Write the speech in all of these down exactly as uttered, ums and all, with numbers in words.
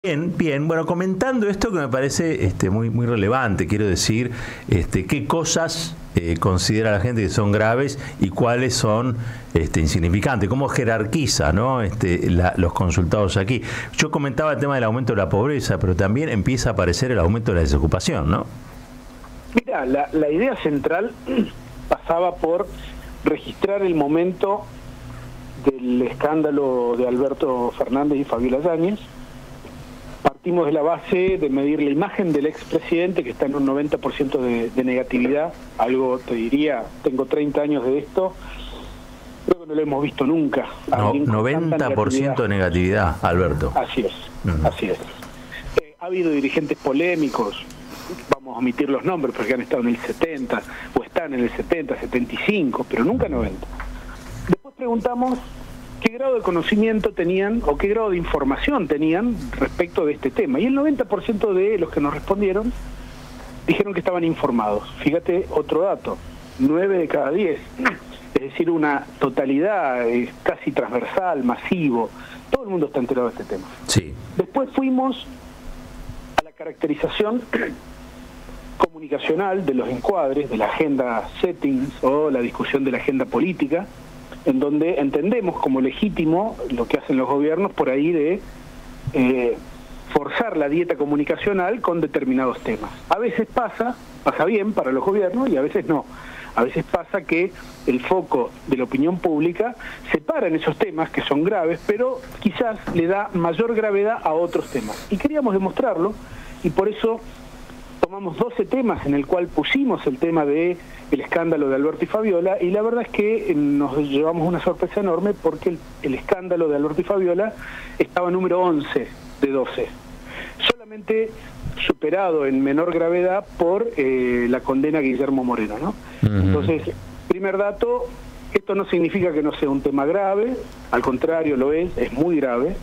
Bien, bien. Bueno, comentando esto que me parece este, muy, muy relevante, quiero decir, este, qué cosas eh, considera la gente que son graves y cuáles son este, insignificantes, cómo jerarquiza, ¿no? este, la, los consultados aquí. Yo comentaba el tema del aumento de la pobreza, pero también empieza a aparecer el aumento de la desocupación, ¿no? Mira, la, la idea central pasaba por registrar el momento del escándalo de Alberto Fernández y Fabiola Yáñez. Partimos de la base de medir la imagen del expresidente, que está en un noventa por ciento de, de negatividad, algo te diría, tengo treinta años de esto, creo que no lo hemos visto nunca. No, noventa por ciento de negatividad, Alberto. Así es, uh-huh. así es. Eh, ha habido dirigentes polémicos, vamos a omitir los nombres porque han estado en el setenta, o están en el setenta, setenta y cinco, pero nunca noventa. Después preguntamos qué grado de conocimiento tenían o qué grado de información tenían respecto de este tema. Y el noventa por ciento de los que nos respondieron dijeron que estaban informados. Fíjate otro dato, nueve de cada diez, es decir, una totalidad eh, casi transversal, masivo. Todo el mundo está enterado de este tema. Sí. Después fuimos a la caracterización comunicacional de los encuadres, de la agenda settings o la discusión de la agenda política, en donde entendemos como legítimo lo que hacen los gobiernos por ahí de eh, forzar la dieta comunicacional con determinados temas. A veces pasa, pasa bien para los gobiernos y a veces no. A veces pasa que el foco de la opinión pública se para en esos temas que son graves, pero quizás le da mayor gravedad a otros temas. Y queríamos demostrarlo, y por eso tomamos doce temas en el cual pusimos el tema de el escándalo de Alberto y Fabiola, y la verdad es que nos llevamos una sorpresa enorme porque el, el escándalo de Alberto y Fabiola estaba número once de doce, solamente superado en menor gravedad por eh, la condena a Guillermo Moreno, ¿no? Uh-huh. Entonces, primer dato, esto no significa que no sea un tema grave, al contrario lo es, es muy grave,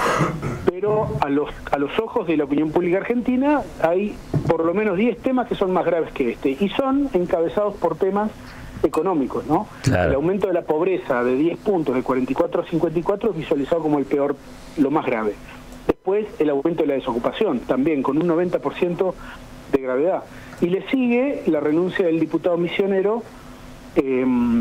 pero a los, a los ojos de la opinión pública argentina hay por lo menos diez temas que son más graves que este, y son encabezados por temas económicos, ¿no? Claro. El aumento de la pobreza de diez puntos, de cuarenta y cuatro a cincuenta y cuatro, es visualizado como el peor, lo más grave. Después, el aumento de la desocupación, también con un noventa por ciento de gravedad. Y le sigue la renuncia del diputado misionero eh,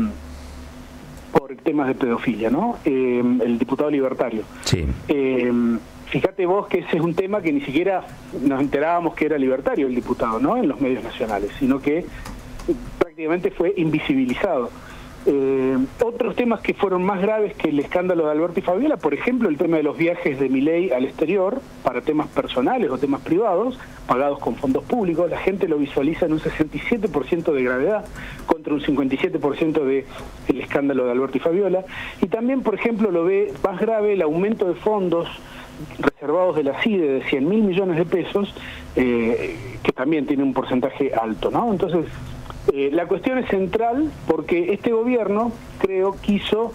por temas de pedofilia, ¿no? Eh, el diputado libertario. Sí. Eh, fíjate vos que ese es un tema que ni siquiera nos enterábamos que era libertario el diputado, ¿no? En los medios nacionales, sino que prácticamente fue invisibilizado. Eh, otros temas que fueron más graves que el escándalo de Alberto y Fabiola, por ejemplo, el tema de los viajes de Milei al exterior para temas personales o temas privados, pagados con fondos públicos, la gente lo visualiza en un sesenta y siete por ciento de gravedad contra un cincuenta y siete por ciento de el escándalo de Alberto y Fabiola, y también, por ejemplo, lo ve más grave el aumento de fondos reservados de la C I D E de cien mil millones de pesos, eh, que también tiene un porcentaje alto, ¿no? Entonces, Eh, la cuestión es central porque este gobierno, creo, quiso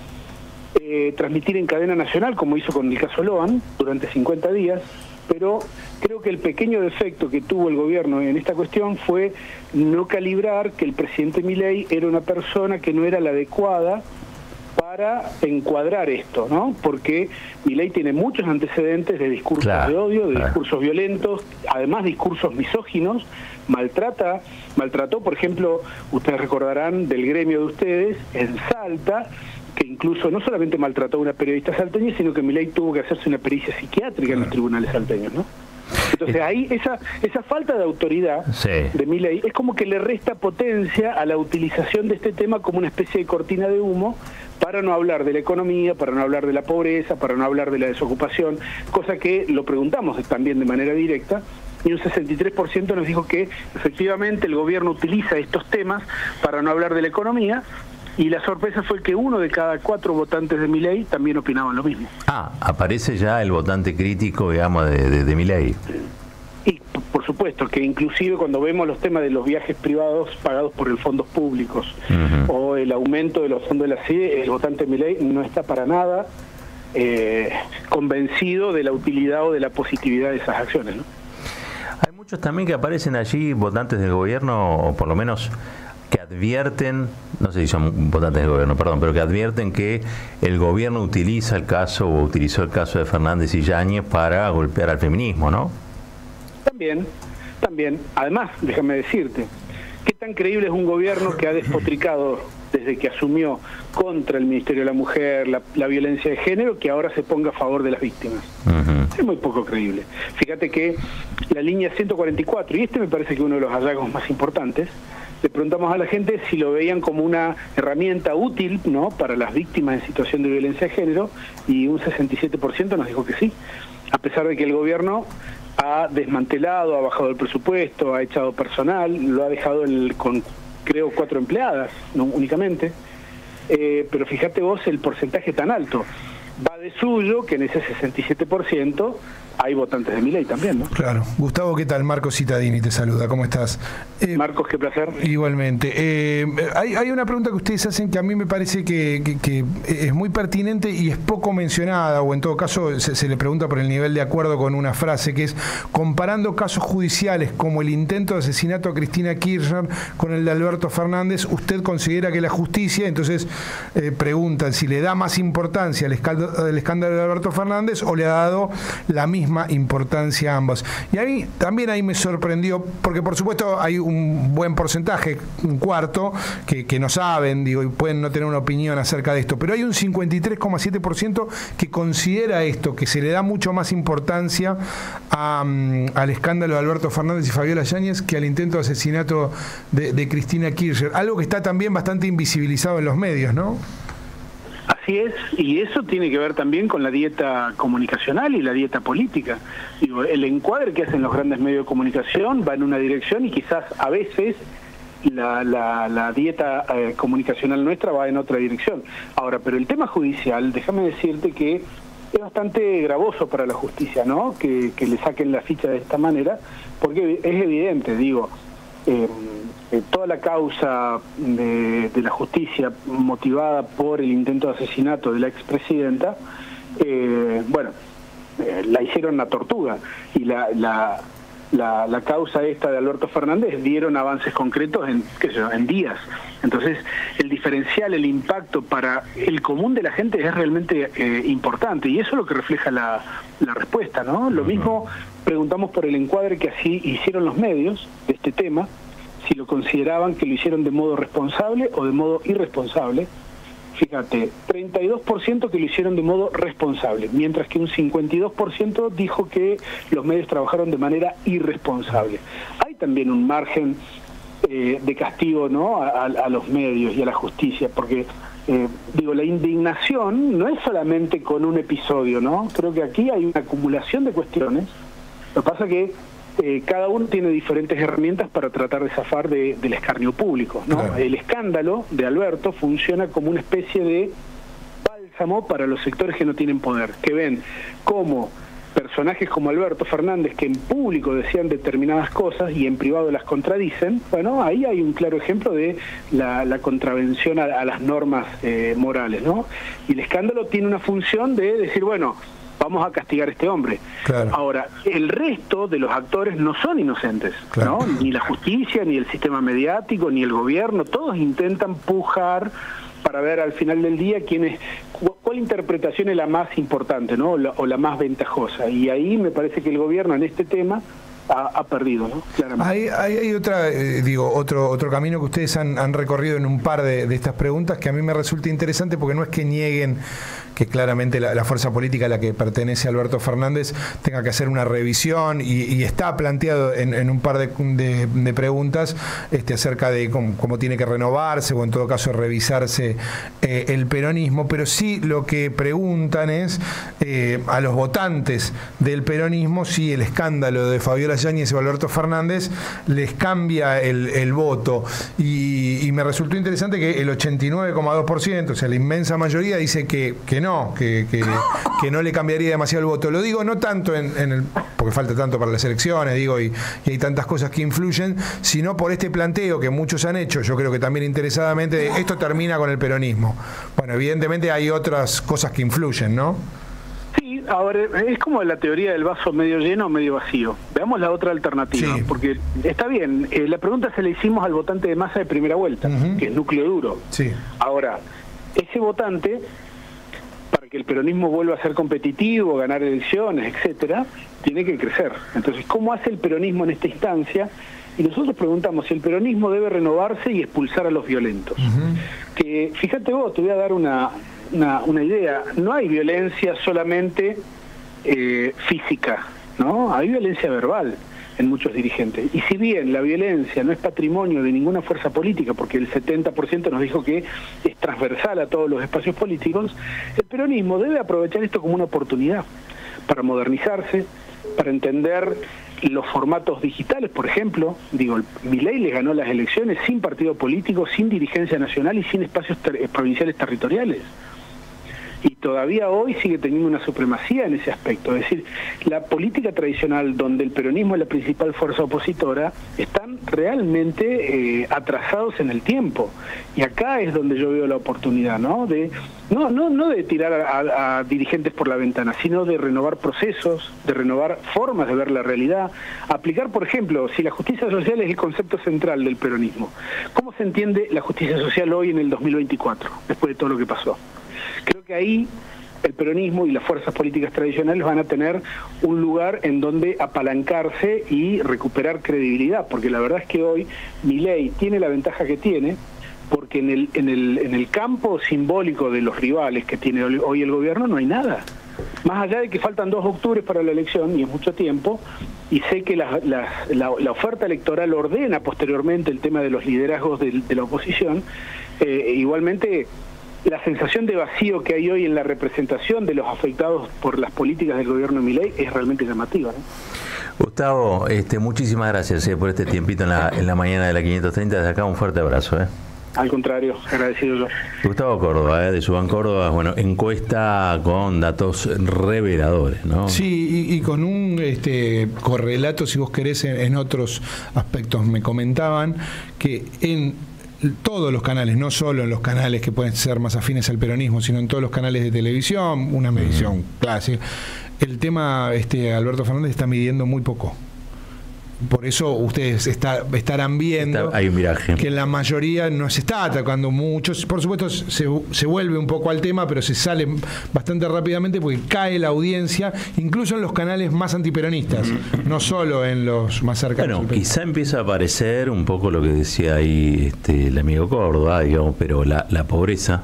eh, transmitir en cadena nacional, como hizo con el caso Loan, durante cincuenta días, pero creo que el pequeño defecto que tuvo el gobierno en esta cuestión fue no calibrar que el presidente Milei era una persona que no era la adecuada para encuadrar esto, ¿no? Porque Milei tiene muchos antecedentes de discursos claro, de odio, de claro. discursos violentos, además discursos misóginos, maltrata, maltrató, por ejemplo, ustedes recordarán del gremio de ustedes, en Salta, que incluso no solamente maltrató a una periodista salteña, sino que Milei tuvo que hacerse una pericia psiquiátrica en los tribunales salteños, ¿no? Entonces ahí esa esa falta de autoridad sí. de Milei es como que le resta potencia a la utilización de este tema como una especie de cortina de humo para no hablar de la economía, para no hablar de la pobreza, para no hablar de la desocupación, cosa que lo preguntamos también de manera directa, y un sesenta y tres por ciento nos dijo que efectivamente el gobierno utiliza estos temas para no hablar de la economía, y la sorpresa fue que uno de cada cuatro votantes de Milei también opinaban lo mismo. Ah, aparece ya el votante crítico, digamos, de, de, de Milei. Y por supuesto que inclusive cuando vemos los temas de los viajes privados pagados por el fondos públicos uh-huh. o el aumento de los fondos de la C I D E, el votante de Milei no está para nada eh, convencido de la utilidad o de la positividad de esas acciones, ¿no? Hay muchos también que aparecen allí, votantes del gobierno, o por lo menos que advierten, no sé si son votantes del gobierno, perdón, pero que advierten que el gobierno utiliza el caso o utilizó el caso de Fernández y Yáñez para golpear al feminismo, ¿no? También, también. Además, déjame decirte, ¿qué tan creíble es un gobierno que ha despotricado desde que asumió contra el Ministerio de la Mujer, la, la violencia de género, que ahora se ponga a favor de las víctimas? Uh-huh. Es muy poco creíble. Fíjate que la línea ciento cuarenta y cuatro, y este me parece que uno de los hallazgos más importantes, le preguntamos a la gente si lo veían como una herramienta útil, ¿no?, para las víctimas en situación de violencia de género, y un sesenta y siete por ciento nos dijo que sí, a pesar de que el gobierno ha desmantelado, ha bajado el presupuesto, ha echado personal, lo ha dejado el, con, creo, cuatro empleadas, no únicamente, eh, pero fíjate vos el porcentaje tan alto. Va de suyo que en ese sesenta y siete por ciento hay votantes de Milei también, ¿no? Claro. Gustavo, ¿qué tal? Marcos Cittadini te saluda, ¿cómo estás? Eh, Marcos, qué placer. Igualmente. Eh, hay, hay una pregunta que ustedes hacen que a mí me parece que, que, que es muy pertinente y es poco mencionada, o en todo caso se, se le pregunta por el nivel de acuerdo con una frase, que es: comparando casos judiciales como el intento de asesinato a Cristina Kirchner con el de Alberto Fernández, ¿usted considera que la justicia, entonces eh, preguntan si le da más importancia al escándalo, al escándalo de Alberto Fernández o le ha dado la misma importancia a ambos? Y a mí también ahí me sorprendió, porque por supuesto hay un buen porcentaje, un cuarto, que, que no saben, digo, y pueden no tener una opinión acerca de esto, pero hay un cincuenta y tres coma siete por ciento que considera esto, que se le da mucho más importancia a, um, al escándalo de Alberto Fernández y Fabiola Yáñez que al intento de asesinato de, de Cristina Kirchner, algo que está también bastante invisibilizado en los medios, ¿no? Así es, y eso tiene que ver también con la dieta comunicacional y la dieta política. Digo, el encuadre que hacen los grandes medios de comunicación va en una dirección y quizás a veces la, la, la dieta eh, comunicacional nuestra va en otra dirección. Ahora, pero el tema judicial, déjame decirte que es bastante gravoso para la justicia, ¿no?, que, que le saquen la ficha de esta manera, porque es evidente, digo, eh, Eh, toda la causa de, de la justicia motivada por el intento de asesinato de la expresidenta, eh, bueno, eh, la hicieron una tortuga, y la, la, la, la causa esta de Alberto Fernández dieron avances concretos en, qué sé yo, en días. Entonces, el diferencial, el impacto para el común de la gente es realmente eh, importante, y eso es lo que refleja la, la respuesta, ¿no? Lo mismo preguntamos por el encuadre que así hicieron los medios de este tema, si lo consideraban que lo hicieron de modo responsable o de modo irresponsable. Fíjate, treinta y dos por ciento que lo hicieron de modo responsable, mientras que un cincuenta y dos por ciento dijo que los medios trabajaron de manera irresponsable. Hay también un margen eh, de castigo, ¿no?, a, a los medios y a la justicia, porque eh, digo, la indignación no es solamente con un episodio, ¿no? Creo que aquí hay una acumulación de cuestiones. Lo que pasa que Eh, cada uno tiene diferentes herramientas para tratar de zafar de, del escarnio público, ¿no? Claro. El escándalo de Alberto funciona como una especie de bálsamo para los sectores que no tienen poder, que ven cómo personajes como Alberto Fernández, que en público decían determinadas cosas y en privado las contradicen. Bueno, ahí hay un claro ejemplo de la, la contravención a, a las normas eh, morales, ¿no? Y el escándalo tiene una función de decir, bueno, vamos a castigar a este hombre. Claro. Ahora, el resto de los actores no son inocentes, claro, ¿no? Ni la justicia, ni el sistema mediático, ni el gobierno, todos intentan pujar para ver al final del día quién es, cuál interpretación es la más importante, ¿no?, o la, o la más ventajosa. Y ahí me parece que el gobierno en este tema Ha, ha perdido, ¿no? Claramente. Hay, hay, hay otra, eh, digo, otro otro camino que ustedes han, han recorrido en un par de, de estas preguntas que a mí me resulta interesante, porque no es que nieguen que claramente la, la fuerza política a la que pertenece Alberto Fernández tenga que hacer una revisión, y, y está planteado en, en un par de, de, de preguntas este, acerca de cómo, cómo tiene que renovarse o en todo caso revisarse eh, el peronismo, pero sí lo que preguntan es eh, a los votantes del peronismo si el escándalo de Fabiola Yáñez o Alberto Fernández les cambia el, el voto, y, y me resultó interesante que el ochenta y nueve coma dos por ciento, o sea, la inmensa mayoría dice que, que no, que, que, que no le cambiaría demasiado el voto. Lo digo no tanto en, en el, porque falta tanto para las elecciones, digo, y, y hay tantas cosas que influyen, sino por este planteo que muchos han hecho, yo creo que también interesadamente, de esto termina con el peronismo. Bueno, evidentemente hay otras cosas que influyen, ¿no? Sí, ahora es como la teoría del vaso medio lleno o medio vacío. Veamos la otra alternativa, sí. Porque está bien, eh, la pregunta se la hicimos al votante de Massa de primera vuelta, uh-huh. que es núcleo duro. Sí. Ahora, ese votante, para que el peronismo vuelva a ser competitivo, ganar elecciones, etcétera, tiene que crecer. Entonces, ¿cómo hace el peronismo en esta instancia? Y nosotros preguntamos si el peronismo debe renovarse y expulsar a los violentos. Uh-huh. Que, fíjate vos, te voy a dar una, una, una idea. No hay violencia solamente eh, física, ¿no? Hay violencia verbal en muchos dirigentes. Y si bien la violencia no es patrimonio de ninguna fuerza política, porque el setenta por ciento nos dijo que es transversal a todos los espacios políticos, el peronismo debe aprovechar esto como una oportunidad para modernizarse, para entender los formatos digitales, por ejemplo. Digo, Milei le ganó las elecciones sin partido político, sin dirigencia nacional y sin espacios ter- provinciales territoriales. Y todavía hoy sigue teniendo una supremacía en ese aspecto. Es decir, la política tradicional, donde el peronismo es la principal fuerza opositora, están realmente eh, atrasados en el tiempo. Y acá es donde yo veo la oportunidad, ¿no? De no no no de tirar a, a, a dirigentes por la ventana, sino de renovar procesos, de renovar formas de ver la realidad. Aplicar, por ejemplo, si la justicia social es el concepto central del peronismo, ¿cómo se entiende la justicia social hoy en el dos mil veinticuatro, después de todo lo que pasó? Creo que ahí el peronismo y las fuerzas políticas tradicionales van a tener un lugar en donde apalancarse y recuperar credibilidad, porque la verdad es que hoy Milei tiene la ventaja que tiene, porque en el en el en el campo simbólico de los rivales que tiene hoy el gobierno no hay nada. Más allá de que faltan dos octubres para la elección y es mucho tiempo, y sé que la, la, la, la oferta electoral ordena posteriormente el tema de los liderazgos de, de la oposición, eh, igualmente la sensación de vacío que hay hoy en la representación de los afectados por las políticas del gobierno de Milei es realmente llamativa, ¿no? Gustavo, este, muchísimas gracias eh, por este tiempito en la, en la mañana de la quinientos treinta. Desde acá un fuerte abrazo. Eh. Al contrario, agradecido yo. Gustavo Córdoba, eh, de Suban Córdoba, bueno, encuesta con datos reveladores, ¿no? Sí, y, y con un este, correlato, si vos querés, en, en otros aspectos. Me comentaban que en todos los canales, no solo en los canales que pueden ser más afines al peronismo, sino en todos los canales de televisión, una medición uh-huh. clásica, el tema este Alberto Fernández está midiendo muy poco. Por eso ustedes está, estarán viendo está, hay un viraje. Que la mayoría no se está atacando mucho. Por supuesto se, se vuelve un poco al tema, pero se sale bastante rápidamente porque cae la audiencia, incluso en los canales más antiperonistas, no solo en los más cercanos. Bueno, quizá empieza a aparecer un poco lo que decía ahí este, el amigo Córdoba, digamos, pero la, la pobreza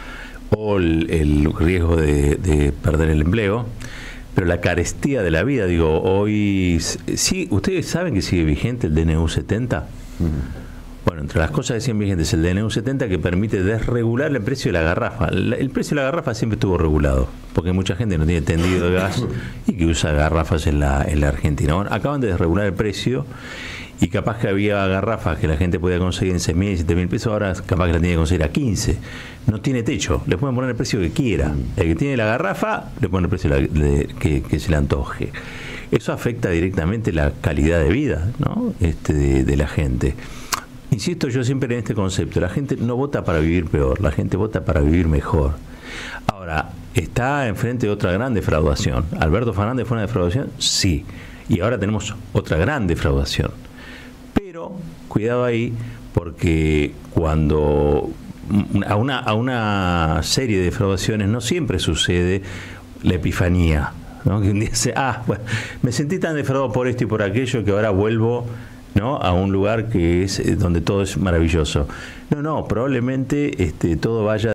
o el, el riesgo de, de perder el empleo. Pero la carestía de la vida, digo, hoy... sí, ¿ustedes saben que sigue vigente el D N U setenta? Mm. Bueno, entre las cosas que siguen vigentes el D N U setenta, que permite desregular el precio de la garrafa. El precio de la garrafa siempre estuvo regulado, porque mucha gente no tiene tendido de gas y que usa garrafas en la, en la Argentina. Bueno, acaban de desregular el precio y capaz que había garrafas que la gente podía conseguir en seis mil, siete mil pesos, ahora capaz que la tiene que conseguir a quince. No tiene techo, le pueden poner el precio que quiera. El que tiene la garrafa le pone el precio de, de, que, que se le antoje. Eso afecta directamente la calidad de vida, ¿no? este, de, de la gente. Insisto yo siempre en este concepto, la gente no vota para vivir peor, la gente vota para vivir mejor. Ahora, ¿está enfrente de otra gran defraudación? ¿Alberto Fernández fue una defraudación? Sí. Y ahora tenemos otra gran defraudación. Pero, cuidado ahí, porque cuando a una, a una serie de defraudaciones no siempre sucede la epifanía, ¿no? Que un día dice, ah, bueno, me sentí tan defraudado por esto y por aquello que ahora vuelvo, ¿no?, a un lugar que es donde todo es maravilloso. No, no, probablemente este, todo vaya